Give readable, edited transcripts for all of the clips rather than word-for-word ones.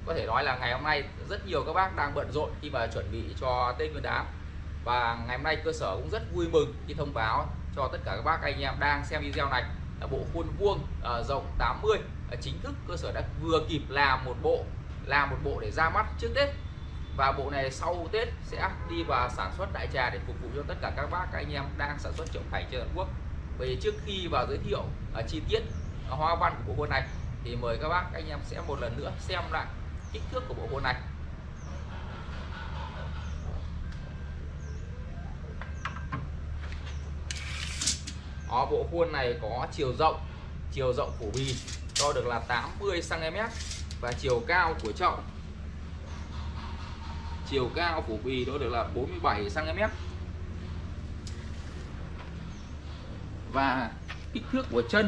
có thể nói là ngày hôm nay rất nhiều các bác đang bận rộn khi mà chuẩn bị cho Tết Nguyên đán. Và ngày hôm nay cơ sở cũng rất vui mừng khi thông báo cho tất cả các bác anh em đang xem video này là bộ khuôn vuông rộng 80 chính thức cơ sở đã vừa kịp làm một bộ để ra mắt trước Tết. Và bộ này sau Tết sẽ đi vào sản xuất đại trà để phục vụ cho tất cả các bác anh em đang sản xuất chậu cảnh trên toàn quốc. Vì trước khi vào giới thiệu chi tiết hoa văn của bộ khuôn này thì mời các bác anh em sẽ một lần nữa xem lại kích thước của bộ khuôn này. Bộ khuôn này có chiều rộng phủ bì đo được là 80 cm và chiều cao của chậu, chiều cao phủ bì đo được là 47 cm. Và kích thước của chân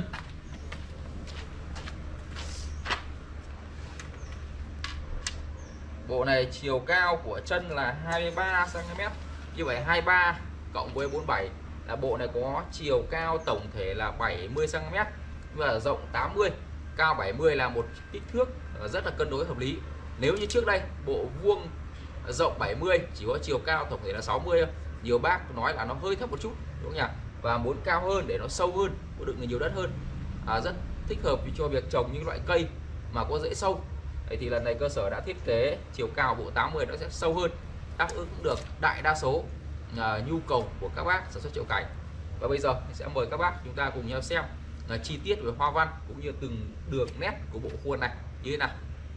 bộ này, chiều cao của chân là 23 cm. Như vậy 23 cộng với 47 là bộ này có chiều cao tổng thể là 70 cm và rộng 80, cao 70 là một kích thước rất là cân đối hợp lý. Nếu như trước đây bộ vuông rộng 70 chỉ có chiều cao tổng thể là 60 thôi, nhiều bác nói là nó hơi thấp một chút đúng không nhỉ, và muốn cao hơn để nó sâu hơn, có đựng được nhiều đất hơn, rất thích hợp cho việc trồng những loại cây mà có rễ sâu. Đấy, thì lần này cơ sở đã thiết kế chiều cao bộ 80 nó sẽ sâu hơn, đáp ứng được đại đa số nhu cầu của các bác sản xuất chậu cảnh. Và bây giờ sẽ mời các bác chúng ta cùng nhau xem chi tiết về hoa văn cũng như từng đường nét của bộ khuôn này như thế nào.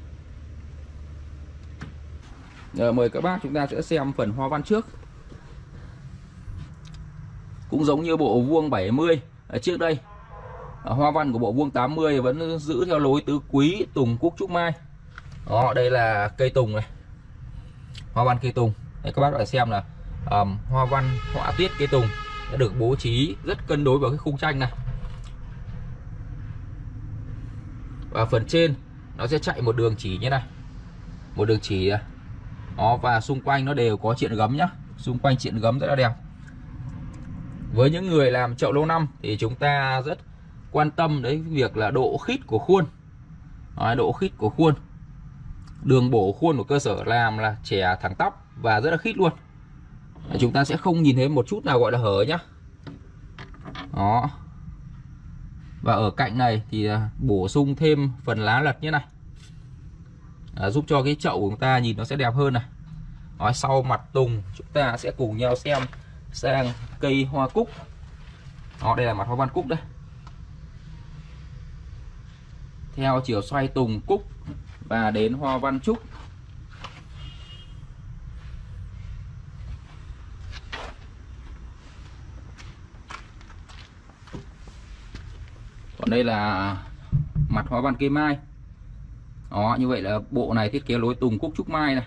Mời các bác chúng ta sẽ xem phần hoa văn trước. Cũng giống như bộ vuông 70 trước đây, hoa văn của bộ vuông 80 vẫn giữ theo lối tứ quý, tùng, cúc, trúc, mai. Đó, đây là cây tùng này, hoa văn cây tùng. Đấy, các bác có thể xem là hoa văn họa tiết cây tùng đã được bố trí rất cân đối vào cái khung tranh này. Và phần trên nó sẽ chạy một đường chỉ như này, một đường chỉ đó, và xung quanh nó đều có triện gấm nhá, xung quanh triện gấm rất là đẹp. Với những người làm chậu lâu năm thì chúng ta rất quan tâm đến việc là độ khít của khuôn. Đó, độ khít của khuôn, đường bổ khuôn của cơ sở làm là chẻ thẳng tắp và rất là khít luôn. Chúng ta sẽ không nhìn thấy một chút nào gọi là hở nhá. Đó. Và ở cạnh này thì bổ sung thêm phần lá lật như này, giúp cho cái chậu của chúng ta nhìn nó sẽ đẹp hơn này. Đó, sau mặt tùng chúng ta sẽ cùng nhau xem sang cây hoa cúc. Đó, đây là mặt hoa văn cúc đây. Theo chiều xoay tùng cúc và đến hoa văn trúc. Còn đây là mặt hoa văn cây mai. Đó, như vậy là bộ này thiết kế lối tùng cúc trúc mai này.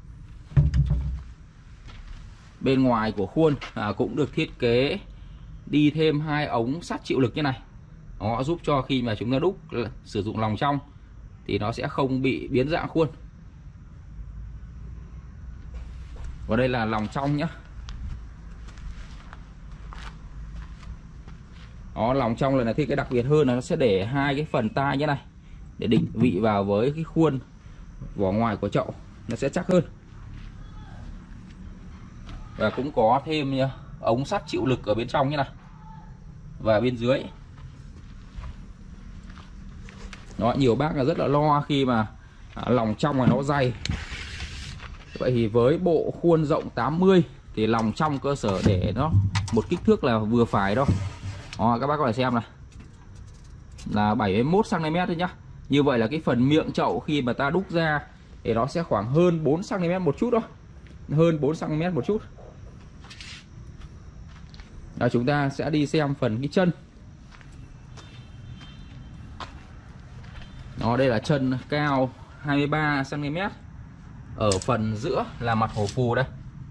Bên ngoài của khuôn cũng được thiết kế đi thêm hai ống sắt chịu lực như này. Đó, giúp cho khi mà chúng ta đúc sử dụng lòng trong thì nó sẽ không bị biến dạng khuôn. Và đây là lòng trong nhé. Đó, lòng trong lần này thì cái đặc biệt hơn là nó sẽ để hai cái phần tai như này để định vị vào với cái khuôn vỏ ngoài của chậu, nó sẽ chắc hơn. Và cũng có thêm ống sắt chịu lực ở bên trong như này và bên dưới. Đó, nhiều bác là rất là lo khi mà lòng trong này nó dày. Vậy thì với bộ khuôn rộng 80 thì lòng trong cơ sở để nó một kích thước là vừa phải đâu. Đó, các bác có thể xem này, là 71 cm thôi nhá. Như vậy là cái phần miệng chậu khi mà ta đúc ra thì nó sẽ khoảng hơn 4 cm một chút thôi, hơn 4 cm một chút. Đó, chúng ta sẽ đi xem phần cái chân. Đó, đây là chân cao 23 cm. Ở phần giữa là mặt hổ phù đây,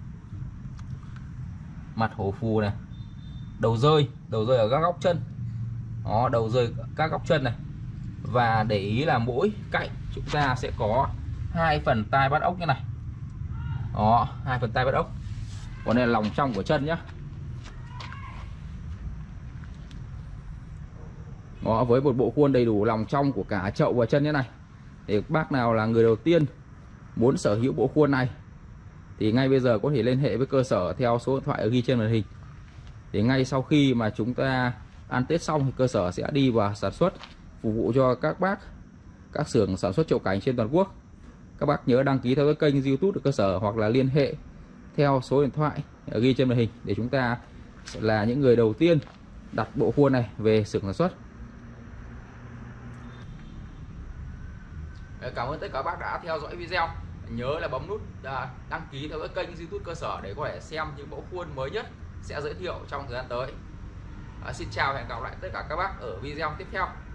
mặt hổ phù này, đầu rơi ở các góc chân. Đó, đầu rơi các góc chân này. Và để ý là mỗi cạnh chúng ta sẽ có hai phần tai bắt ốc như này. Đó, hai phần tai bắt ốc. Còn đây là lòng trong của chân nhá. Đó, với một bộ khuôn đầy đủ lòng trong của cả chậu và chân như này Để bác nào là người đầu tiên muốn sở hữu bộ khuôn này thì ngay bây giờ có thể liên hệ với cơ sở theo số điện thoại ở ghi trên màn hình. Thì ngay sau khi mà chúng ta ăn Tết xong thì cơ sở sẽ đi vào sản xuất, phục vụ cho các bác, các xưởng sản xuất chậu cảnh trên toàn quốc. Các bác nhớ đăng ký theo cái kênh YouTube của cơ sở hoặc là liên hệ theo số điện thoại ở ghi trên màn hình để chúng ta sẽ là những người đầu tiên đặt bộ khuôn này về xưởng sản xuất. Cảm ơn tất cả các bác đã theo dõi video. Nhớ là bấm nút đăng ký theo cái kênh YouTube cơ sở để có thể xem những mẫu khuôn mới nhất sẽ giới thiệu trong thời gian tới. Xin chào và hẹn gặp lại tất cả các bác ở video tiếp theo.